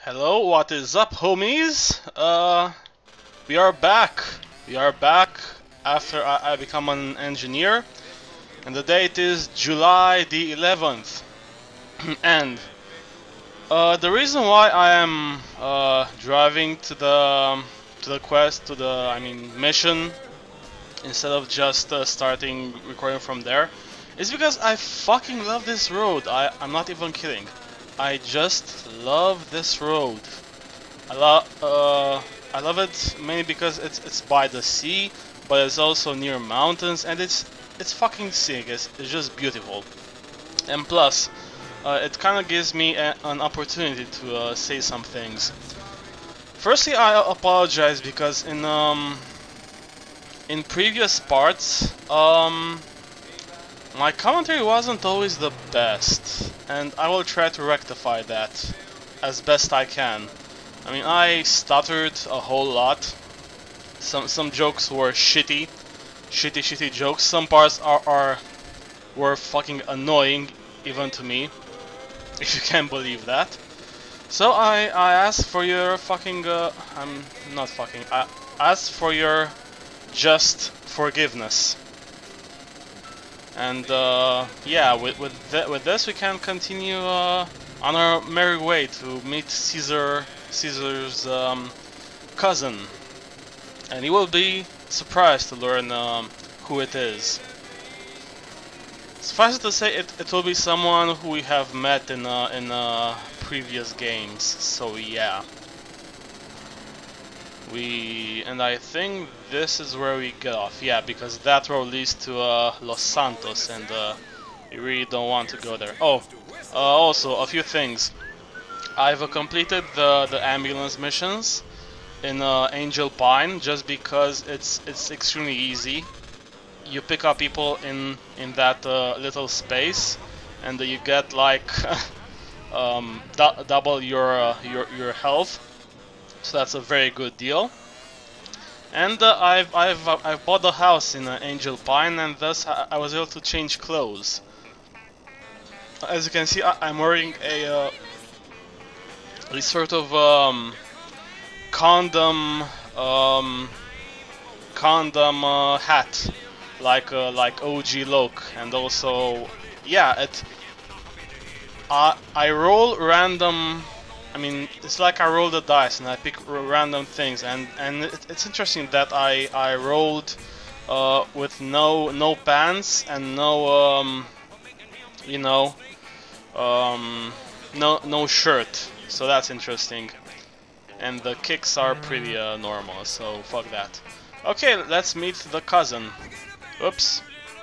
Hello, what is up, homies? We are back. We are back after I become an engineer, and the date is July the 11th. And the reason why I am driving to the quest, mission, instead of just starting recording from there, is because I fucking love this road. I'm not even kidding. I just love this road. I love it mainly because it's by the sea, but it's also near mountains, and it's fucking sick. It's just beautiful. And plus, it kind of gives me an opportunity to say some things. Firstly, I apologize because in previous parts, my commentary wasn't always the best, and I will try to rectify that as best I can. I mean, I stuttered a whole lot. Some jokes were shitty jokes. Some parts were fucking annoying, even to me, if you can believe that. So I asked for your fucking I'm not fucking. I asked for your just forgiveness. And yeah, with this we can continue on our merry way to meet Caesar's cousin, and you will be surprised to learn who it is. Suffice it to say, it will be someone who we have met in previous games. So yeah. And I think this is where we get off, yeah, because that road leads to Los Santos, and we really don't want to go there. Oh, also a few things. I've completed the ambulance missions in Angel Pine just because it's extremely easy. You pick up people in that little space, and you get like double your health. So that's a very good deal. And I've bought a house in Angel Pine, and thus I was able to change clothes. As you can see, I'm wearing a sort of condom hat, like OG Loke, and also yeah, I roll random. I mean, it's like I roll the dice and I pick random things, and it's interesting that I rolled with no pants and no you know no shirt, so that's interesting. And the kicks are pretty normal, so fuck that. Okay, let's meet the cousin. Oops.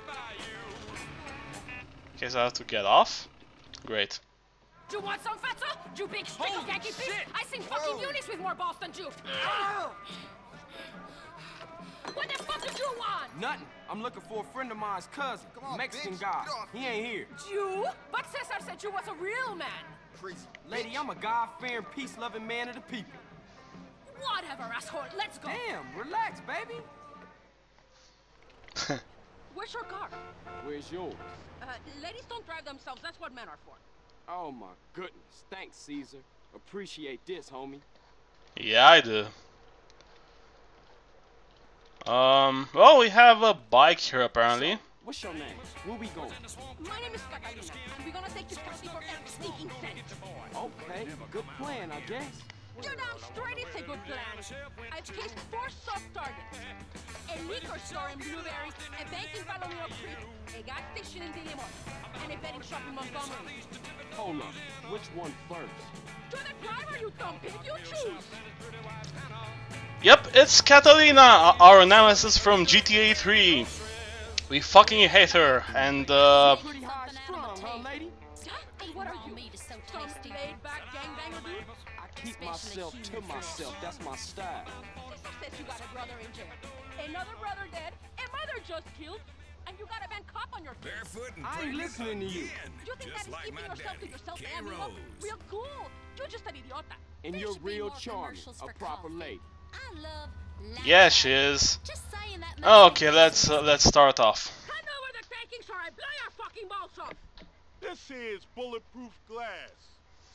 Okay, so I have to get off. Great. You want some fatso? You big stick of Yankee bitch? I seen fucking Eunice with more balls than you. What the fuck did you want? Nothing. I'm looking for a friend of mine's cousin, Mexican guy. He ain't here. You? But Cesar said you was a real man. Lady, I'm a God-fearing, peace-loving man of the people. Whatever, asshole. Let's go. Damn, relax, baby. Where's your car? Where's yours? Ladies don't drive themselves. That's what men are for. Oh my goodness. Thanks, Caesar. Appreciate this, homie. Yeah, I do. Well, we have a bike here apparently. So, what's your name? Where we going? My name is Catalina, and we're gonna take this taxi for every stinking cent. Okay, good plan, I guess. You're damn straight, it's a good plan. I've cased 4 soft targets. A liquor store in Blueberry, a bank in Palomino Creek, a gas station in Dillimore, and a betting shop in Montgomery. Hold up. Which one first? To the driver, you dumb pig, you choose! Yep, it's Catalina, our nemesis from GTA 3. We fucking hate her, and Pretty high strung, huh, lady? And what are you? Some laid-back gangbanger dude? I keep myself to myself. That's my style. Cesar says you got a brother in jail, another brother dead, a mother just killed, and you got a bad cop on your case. Barefoot and I ain't listening to you. You think that is keeping yourself to yourself, man? You know, real cool. You're just an idiota. And you're real charming, a proper lady. I love yeah, she is. Just saying that. Okay, let's start off. I know where the takings are. I blow your fucking balls off. This is bulletproof glass.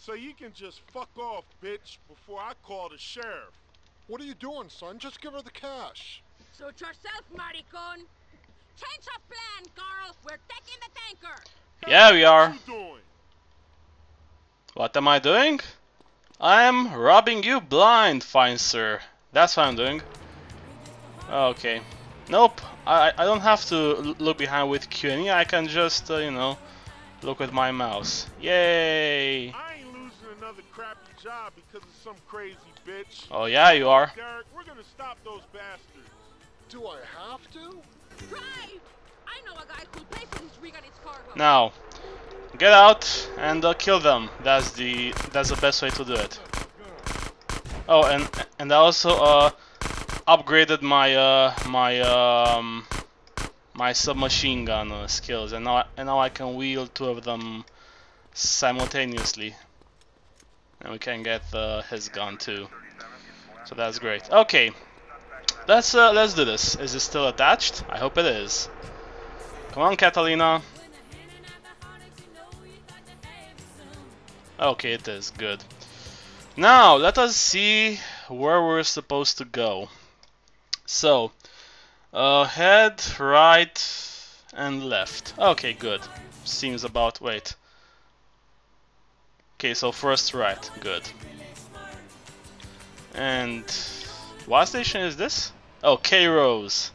So you can just fuck off, bitch, before I call the sheriff. What are you doing, son? Just give her the cash. Suit yourself, maricon. Change of plan, Carl. We're taking the tanker. Yeah, we are. What you doing? What am I doing? I'm robbing you blind, fine sir. That's what I'm doing. Okay. Nope. I don't have to look behind with Q&E. I can just, you know, look with my mouse. Yay! I ain't losing another crappy job because of some crazy bitch. Oh yeah, you are. Derek, we're gonna stop those bastards. Do I have to? Drive! I know a guy who'll pay for his rig and its cargo. Now, get out and kill them. That's the best way to do it. Oh, and I also upgraded my submachine gun skills, and now I can wield two of them simultaneously, and we can get his gun too. So that's great. Okay, let's do this. Is it still attached? I hope it is. Come on, Catalina. Okay, it is. Good. Now, let us see where we're supposed to go. So, head, right, and left. Okay, good. Seems about... wait. Okay, so first right. Good. And... what station is this? Oh, K-Rose.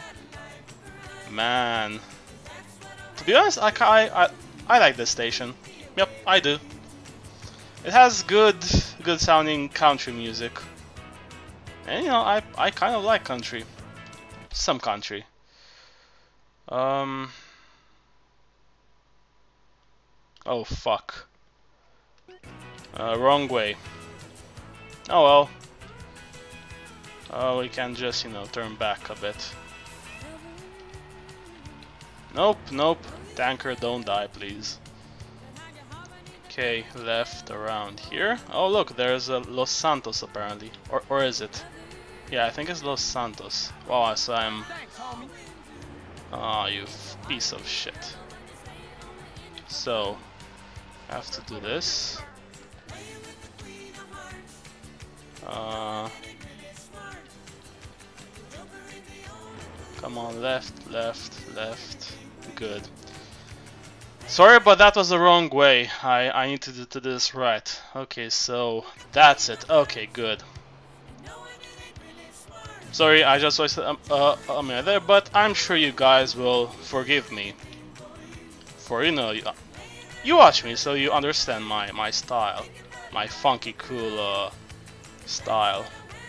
Man. To be honest, I like this station. Yep, I do. It has good sounding country music. And you know, I kind of like country. Some country. Oh fuck. Wrong way. Oh well. We can just, you know, turn back a bit. Nope, nope. Tanker, don't die, please. Okay, left around here. Oh look, there's a Los Santos apparently. Or is it? Yeah, I think it's Los Santos. Wow, so I'm... oh, you piece of shit. So, I have to do this. Come on, left, left, left. Good. Sorry, but that was the wrong way. I need to do this right. Okay, so that's it. Okay, good. Sorry, I just wasted a minute there, but I'm sure you guys will forgive me. For, you know, you watch me, so you understand my style. My funky, cool style.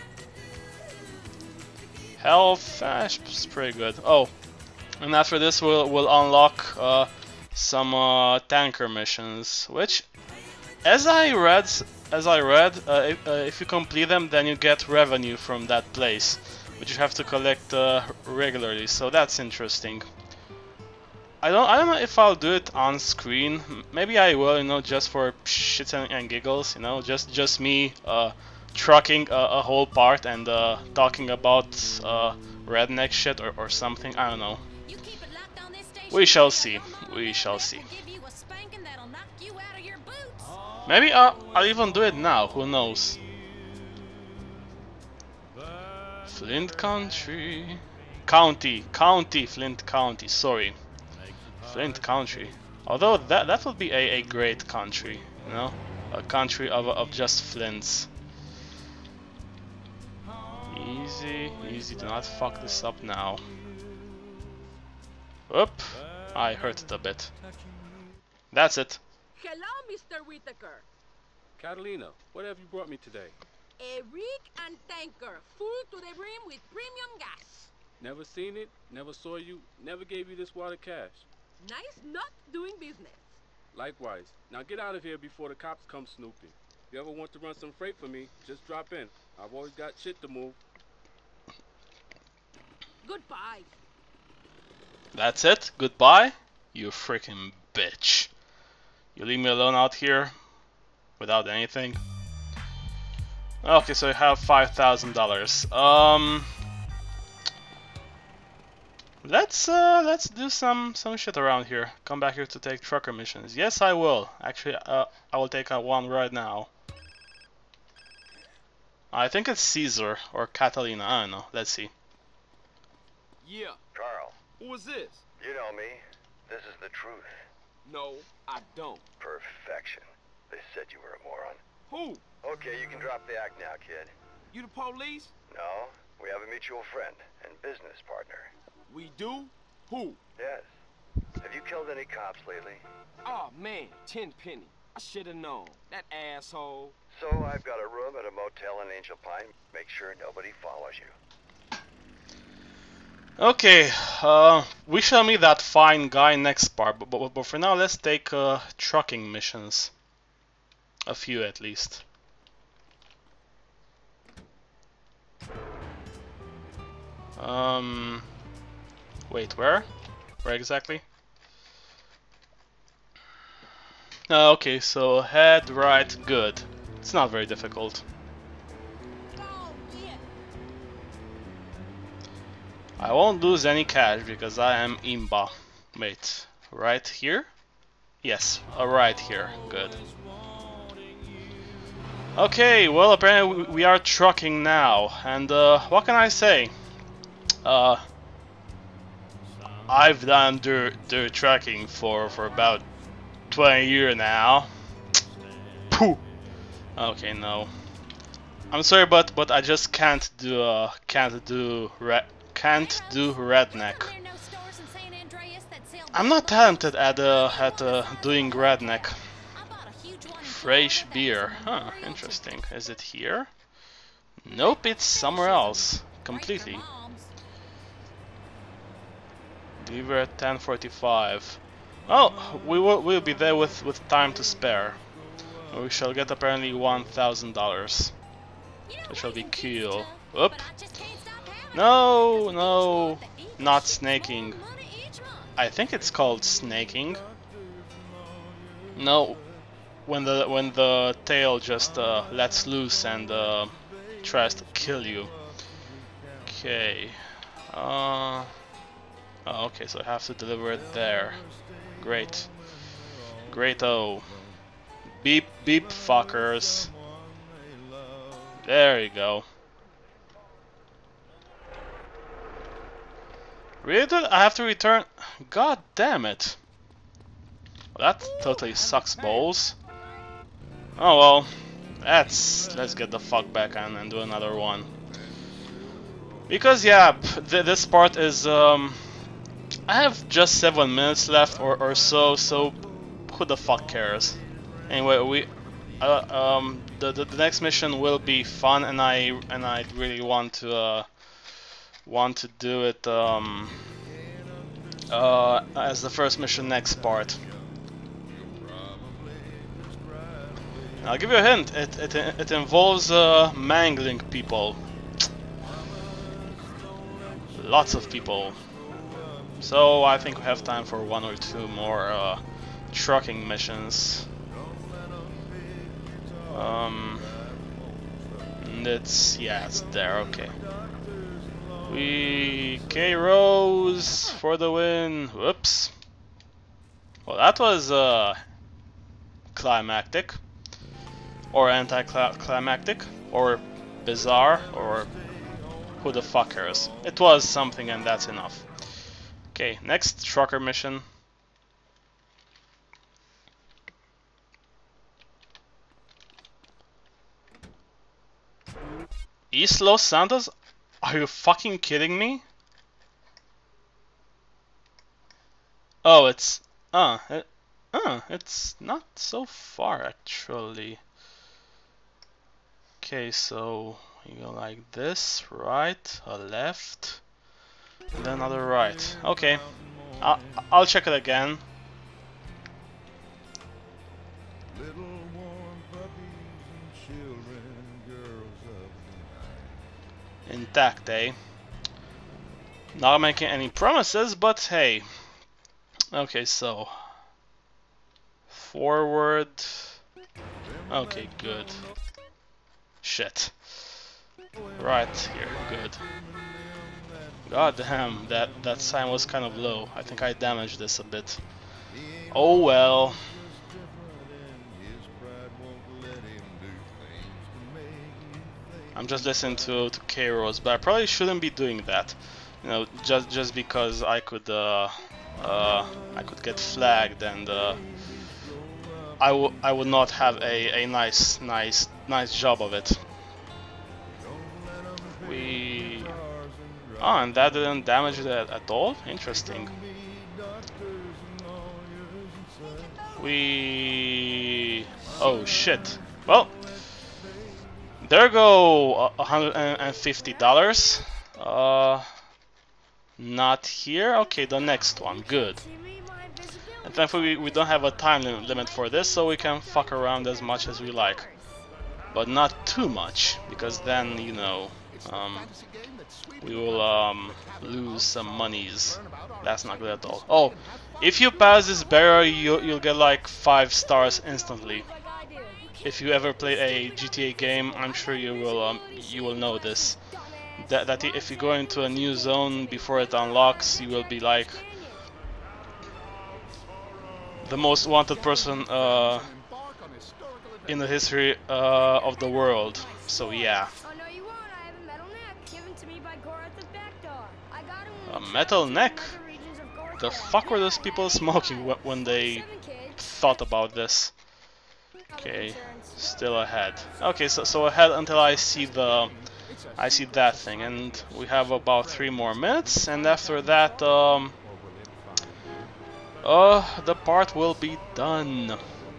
Health, it's pretty good. Oh, and after this we'll unlock some tanker missions, which, as I read, if you complete them, then you get revenue from that place, which you have to collect regularly. So that's interesting. I don't know if I'll do it on screen. Maybe I will, you know, just for shits and giggles, you know, just me trucking a whole part and talking about redneck shit or something. I don't know. We shall see. We shall see. Maybe I'll even do it now. Who knows? Flint Country. County, Flint County. Sorry, Flint Country. Although that would be a great country, you know, a country of just flints. Easy. Do not fuck this up now. Oop, I hurt it a bit. That's it. Hello, Mr. Whitaker. Catalina, what have you brought me today? A rig and tanker, full to the brim with premium gas. Never seen it, never saw you, never gave you this wad of cash. Nice not doing business. Likewise. Now get out of here before the cops come snooping. If you ever want to run some freight for me, just drop in. I've always got shit to move. Goodbye. That's it? Goodbye? You freaking bitch. You leave me alone out here without anything? Okay, so you have $5,000. Let's do some shit around here. Come back here to take trucker missions. Yes, I will. Actually, I will take one right now. I think it's Caesar or Catalina. I don't know. Let's see. Yeah. Carl, Who is this? you know me. This is the truth. No, I don't. Perfection. They said you were a moron. Who? Okay, you can drop the act now, kid. You the police? No, we have a mutual friend and business partner. We do? Who? Yes. Have you killed any cops lately? Oh man, Tenpenny. I should have known. That asshole. So I've got a room at a motel in Angel Pine. Make sure nobody follows you. Okay, we shall meet that fine guy next part, but for now let's take trucking missions. A few at least. Wait, where? Where exactly? Okay, so head right, good. It's not very difficult. I won't lose any cash because I am imba. Wait, right here? Yes, right here. Good. Okay, well apparently we are trucking now, and what can I say? I've done dirt trucking for about 20 years now. Pooh. Okay, no. I'm sorry, but I just can't do redneck. I'm not talented at doing redneck. Fresh beer. Huh, interesting. Is it here? Nope, it's somewhere else. Completely. Deliver at 10:45. Oh, we'll be there with time to spare. We shall get apparently $1,000. That shall be cool. Oop. No, not snaking. I think it's called snaking. No, when the tail just lets loose and tries to kill you. Okay. Oh, okay, so I have to deliver it there. Great. Great-o. Beep beep fuckers. There you go. Really? I have to return? God damn it. Well, that totally sucks balls. Oh well. Let's get the fuck back on and do another one. Because yeah, this part is I have just 7 minutes left or so who the fuck cares? Anyway, the next mission will be fun, and I really want to do it as the first mission next part. I'll give you a hint. It involves mangling people, lots of people. So I think we have time for 1 or 2 more trucking missions. It's there. Okay. K-Rose for the win. Whoops. Well, that was climactic, or anticlimactic, or bizarre, or who the fuck cares. It was something, and that's enough. Okay, next trucker mission. East Los Santos? Are you fucking kidding me? Oh, it's it's not so far actually. Okay, so you go like this, right, a left, and then another right. Okay, I'll check it again. Intact, eh? Not making any promises, but hey. Okay, so forward. Okay, good. Shit. Right here, good. God damn, that sign was kind of low. I think I damaged this a bit. Oh well. I'm just listening to K-Rose, but I probably shouldn't be doing that. You know, just because I could get flagged, and I would not have a nice job of it. Oh, and that didn't damage it at all? Interesting. Oh shit. Well, there go $150. Not here. Okay, the next one. Good. And thankfully we don't have a time limit for this, so we can fuck around as much as we like. But not too much, because then, you know, we will lose some monies. That's not good at all. Oh, if you pass this barrier, you'll get like 5 stars instantly. If you ever play a GTA game, I'm sure you will know this. That if you go into a new zone before it unlocks, you will be like the most wanted person in the history of the world. So yeah. A metal neck? The fuck were those people smoking when they thought about this? Okay, still ahead. Okay, so ahead until I see that thing, and we have about 3 more minutes, and after that, the part will be done.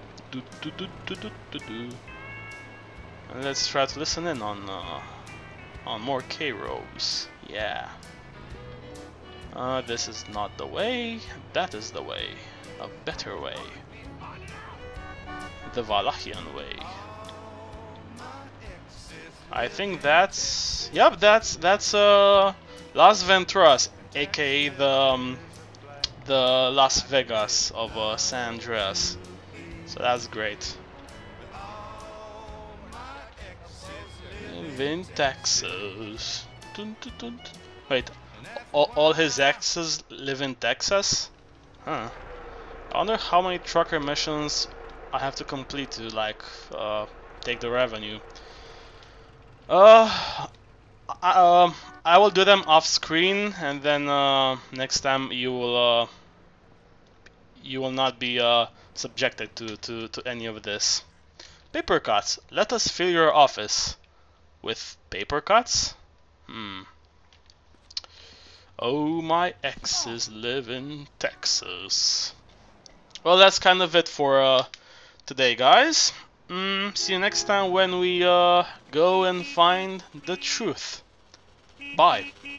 And let's try to listen in on more K-Rose. Yeah. This is not the way. That is the way. A better way. The Valachian way. I think that's... Yep, that's Las Venturas, aka the Las Vegas of San Andreas. So that's great. Live in Texas. Dun, dun, dun. Wait, all his exes live in Texas? Huh. I wonder how many trucker missions I have to complete to like take the revenue. I will do them off screen, and then next time you will not be subjected to any of this. Paper cuts. Let us fill your office with paper cuts. Oh, my exes live in Texas. Well, that's kind of it for today, guys. See you next time when we go and find the truth. Bye.